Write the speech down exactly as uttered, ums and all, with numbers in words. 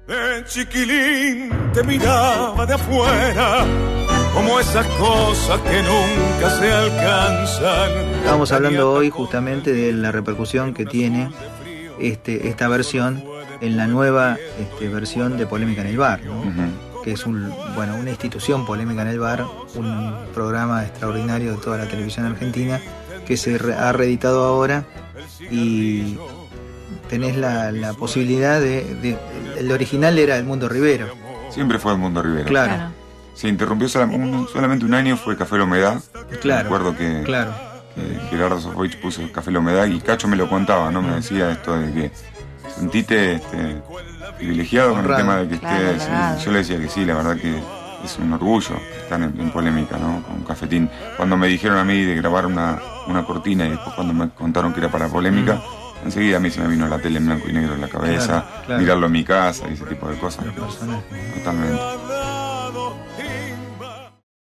De chiquilín te miraba de afuera, como esas cosas que nunca se alcanzan. Estamos hablando hoy justamente de la repercusión que tiene este, esta versión en la nueva este, versión de Polémica en el Bar, ¿no? Uh-huh. Que es un, bueno, una institución, Polémica en el Bar, un programa extraordinario de toda la televisión argentina que se re- ha reeditado ahora, y tenés la, la posibilidad de, de... El original era El Mundo Rivero. Siempre fue El Mundo Rivero. Claro. claro. Se interrumpió solamente un año, fue Café La Humedad. Claro. Recuerdo que, claro. que Gerardo Sofovich puso Café La Humedad y Cacho me lo contaba, ¿no? Me decía esto de que sentite este, privilegiado con el tema de que claro, estés. claro. Yo le decía que sí, la verdad que es un orgullo estar en, en Polémica, ¿no? Con Cafetín. Cuando me dijeron a mí de grabar una, una cortina y después cuando me contaron que era para Polémica, mm. enseguida a mí se me vino la tele en blanco y negro en la cabeza, claro, claro. mirarlo en mi casa y ese tipo de cosas. Totalmente.